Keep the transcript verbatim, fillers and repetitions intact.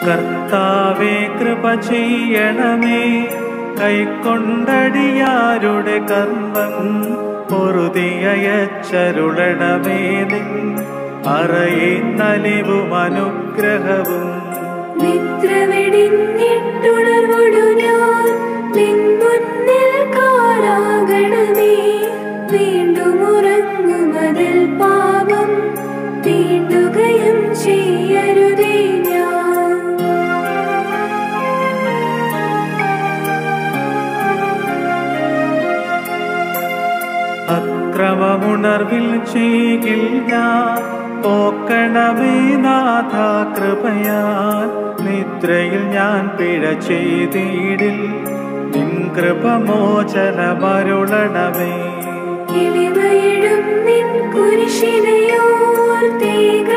കർത്താവേ കൃപ ചെയ്യണമേ, കൈക്കൊണ്ടടിയാരുടെ കർമ്മം പൊറുതിയച്ചരുളണമേ. നിൻ അറയിന്നലിവും അനുഗ്രഹവും നിദ്രവെടിഞ്ഞിട്ടുണർവൊടു ഞാൻ നിൻ മുന്നിൽ കാരാകണമേ. വീണ്ടും ഉറങ്ങുമതിൽ പാപം തീണ്ടുകയും ചെയ്യരുതേ ഞാൻ. അക്രമമുണർവിൽ ചെയ്യിൽ ഞാൻ പോക്കണമേ നാഥ കൃപയാൽ. നിദ്രയിൽ ഞാൻ പിഴ ചെയ്തിടിൽ നിൻ കൃപമോചനമരുളണമേ. എളിമയിടും നിൻ കുരിശിനെയോർത്തേക